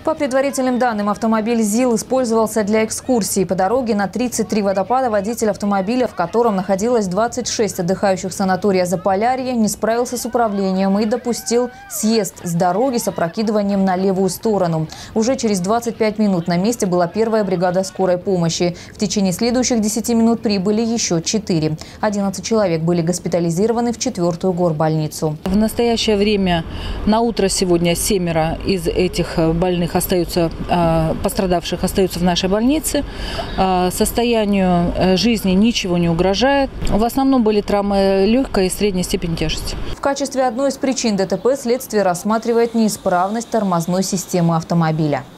По предварительным данным, автомобиль ЗИЛ использовался для экскурсии. По дороге на 33 водопада водитель автомобиля, в котором находилось 26 отдыхающих санатория Заполярье, не справился с управлением и допустил съезд с дороги с опрокидыванием на левую сторону. Уже через 25 минут на месте была первая бригада скорой помощи. В течение следующих 10 минут прибыли еще 4. 11 человек были госпитализированы в 4-ю горбольницу. В настоящее время на утро сегодня 7 из этих больных пострадавших остаются в нашей больнице. Состоянию жизни ничего не угрожает. В основном были травмы легкой и средней степени тяжести. В качестве одной из причин ДТП следствие рассматривает неисправность тормозной системы автомобиля.